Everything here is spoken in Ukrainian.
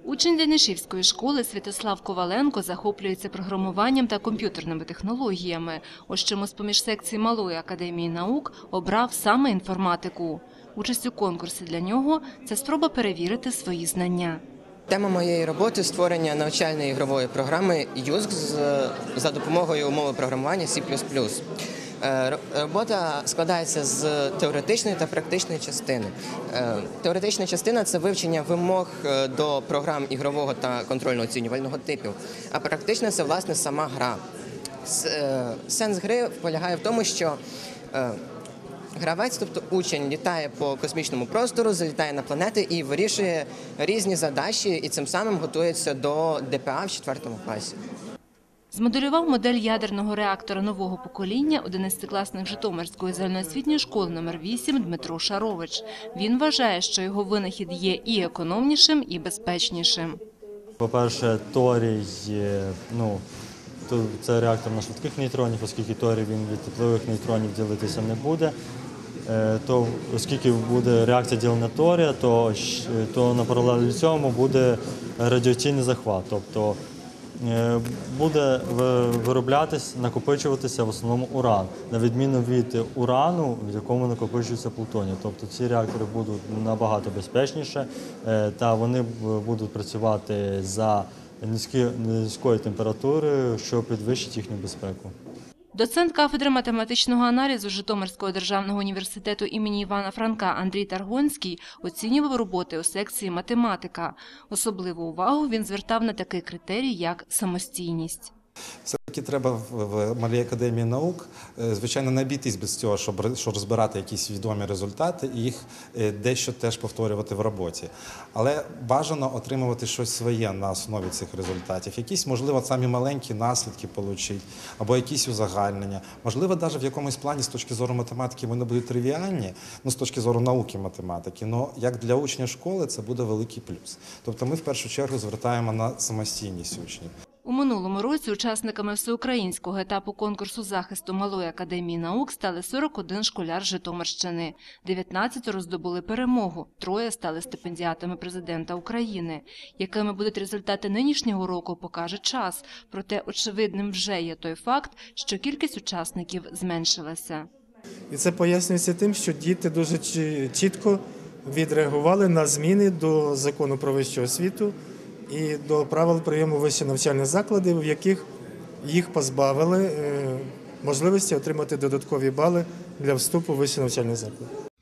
Учень Денишівської школи Святослав Коваленко захоплюється програмуванням та комп'ютерними технологіями. Ось чому з-поміж секції Малої академії наук обрав саме інформатику. Участь у конкурсі для нього – це спроба перевірити свої знання. Тема моєї роботи – створення навчальної ігрової програми «Юзк» за допомогою мови програмування C++. Робота складається з теоретичної та практичної частини. Теоретична частина – це вивчення вимог до програм ігрового та контрольно-оцінювального типів, а практична – це, власне, сама гра. Сенс гри полягає в тому, що гравець, тобто учень, літає по космічному простору, залітає на планети і вирішує різні задачі, і цим самим готується до ДПА в 4 класі. Змоделював модель ядерного реактора нового покоління 11-класник Житомирської загальноосвітньої школи номер 8 Дмитро Шарович. Він вважає, що його винахід є і економнішим, і безпечнішим. По-перше, торій, це реактор на швидких нейтронів, оскільки торій він від теплових нейтронів ділитися не буде. То, оскільки буде реакція ділення торія, то на паралелі цьому буде радіаційний захват. Тобто буде вироблятись, накопичуватися в основному уран, на відміну від урану, в якому накопичується плутоній. Тобто ці реактори будуть набагато безпечніше, та вони будуть працювати за низькою температурою, що підвищить їхню безпеку. Доцент кафедри математичного аналізу Житомирського державного університету імені Івана Франка Андрій Таргонський оцінював роботи у секції «Математика». Особливу увагу він звертав на такий критерій, як самостійність. Все-таки треба в Малій академії наук, звичайно, не обійтись без цього, щоб розбирати якісь відомі результати і їх дещо теж повторювати в роботі. Але бажано отримувати щось своє на основі цих результатів. Якісь, можливо, самі маленькі наслідки отримати, або якісь узагальнення. Можливо, навіть в якомусь плані з точки зору математики вони будуть тривіальні, з точки зору науки математики, але як для учня школи це буде великий плюс. Тобто ми в першу чергу звертаємо на самостійність учнів. У минулому році учасниками всеукраїнського етапу конкурсу захисту Малої академії наук стали 41 школяр Житомирщини. 19 здобули перемогу, 3 стали стипендіатами президента України. Якими будуть результати нинішнього року, покаже час. Проте очевидним вже є той факт, що кількість учасників зменшилася. І це пояснюється тим, що діти дуже чітко відреагували на зміни до закону про вищу освіту і до правил прийому вищих навчальних закладів, в яких їх позбавили можливості отримати додаткові бали для вступу в вищий навчальний заклад.